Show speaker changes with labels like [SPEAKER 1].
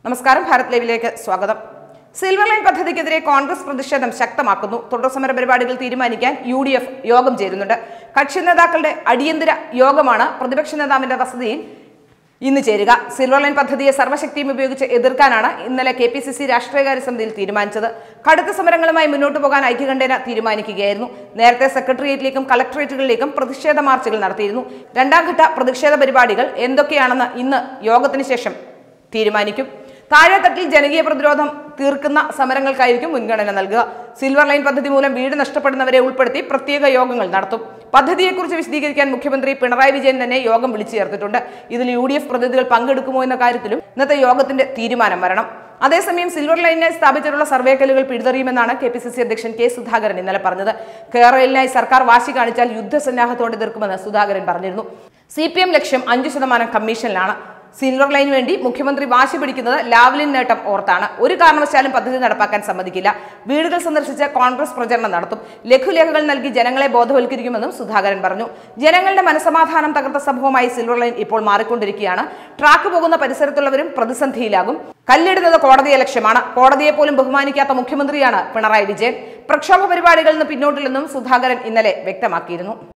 [SPEAKER 1] നമസ്കാരം, ഭാരത് ലൈവിലേക്ക് സ്വാഗതം. സിൽവർ ലൈൻ പദ്ധതിക്കെതിരെ കോൺഗ്രസ് പ്രതിഷേധം ശക്തമാക്കുന്നു. തുടർസമര പരിപാടികൾ തീരുമാനിക്കാൻ UDF യോഗം ചേരുന്നുണ്ട്. കക്ഷി നേതാക്കളുടെ അടിയന്തര യോഗമാണ് പ്രതിപക്ഷ നേതാവിന്റെ വസതിയിൽ ഇന്ന് ചേരുക. സിൽവർ ലൈൻ പദ്ധതിയെ സർവ്വശക്തിയും ഉപയോഗിച്ച് എതിർക്കാനാണ് ഇന്നലെ kpcc രാഷ്ട്രീയകാര്യ സമിതിയിൽ തീരുമാനിച്ചത്. കടുത്ത സമരങ്ങളുമായി മുന്നോട്ട് പോകാൻ ഐക്യകണ്ഠേന തീരുമാനിക്കുകയായിരുന്നു. നേരത്തെ സെക്രട്ടേറിയറ്റിലേക്കും കളക്ടറേറ്റുകളിലേക്കും പ്രതിഷേധ മാർച്ചുകൾ നടത്തിയിരുന്നു. രണ്ടാം ഘട്ട പ്രതിഷേധ പരിപാടികൾ എന്തൊക്കെയാണെന്ന് ഇന്ന് യോഗത്തിന് ശേഷം തീരുമാനിക്കും. താഴെത്തട്ടിൽ ജനകീയ പ്രതിരോധം തീർക്കുന്ന സമരങ്ങൾക്കായിരിക്കും മുൻഗണന നൽകുക. സിൽവർ ലൈൻ പദ്ധതി മൂലം വീട് നഷ്ടപ്പെടുന്നവരെ ഉൾപ്പെടുത്തി പ്രത്യേക യോഗങ്ങൾ നടത്തും. പദ്ധതിയെക്കുറിച്ച് വിശദീകരിക്കാൻ മുഖ്യമന്ത്രി പിണറായി വിജയൻ തന്നെ യോഗം വിളിച്ചു ചേർത്തിട്ടുണ്ട്. ഇതിൽ UDF പ്രതിനിധികൾ പങ്കെടുക്കുമോ എന്ന കാര്യത്തിലും ഇന്നത്തെ യോഗത്തിന്റെ തീരുമാനം വരണം. അതേസമയം സിൽവർ ലൈനിനെ സ്ഥാപിച്ചിട്ടുള്ള സർവേക്കല്ലുകൾ പിഴുതെറിയുമെന്നാണ് kpcc അധ്യക്ഷൻ സുധാകരൻ ഇന്നലെ പറഞ്ഞത്. കേരളയിനായി സർക്കാർ വാശി കാണിച്ചാൽ യുദ്ധസന്നാഹത്തോടെ എതിർക്കുമെന്ന് സുധാകരൻ പറഞ്ഞിരുന്നു. CPM ലക്ഷ്യം 5% കമ്മീഷനിലാണ്. സിൽവർ ലൈന് വേണ്ടി മുഖ്യമന്ത്രി വാശി പിടിക്കുന്നത് ലാവ്ലിൻ നേട്ടം ഓർത്താണ്. ഒരു കാരണവശാലും പദ്ധതി നടപ്പാക്കാൻ സമ്മതിക്കില്ല. വീടുകൾ സന്ദർശിച്ച് കോൺഗ്രസ് പ്രചരണം നടത്തും. ലഘുലേഖകൾ നൽകി ജനങ്ങളെ ബോധവൽക്കരിക്കുമെന്നും സുധാകരൻ പറഞ്ഞു. ജനങ്ങളുടെ മനസമാധാനം തകർത്ത സംഭവമായി സിൽവർ ലൈൻ ഇപ്പോൾ മാറിക്കൊണ്ടിരിക്കുകയാണ്. ട്രാക്ക് പോകുന്ന പരിസരത്തുള്ളവരും പ്രതിസന്ധിയിലാകും. കല്ലിടുന്നത് കോടതിയെ ലക്ഷ്യമാണ്. കോടതിയെ പോലും ബഹുമാനിക്കാത്ത മുഖ്യമന്ത്രിയാണ് പിണറായി വിജയൻ. പ്രക്ഷോഭ പരിപാടികളിൽ നിന്ന് പിന്നോട്ടില്ലെന്നും സുധാകരൻ ഇന്നലെ വ്യക്തമാക്കിയിരുന്നു.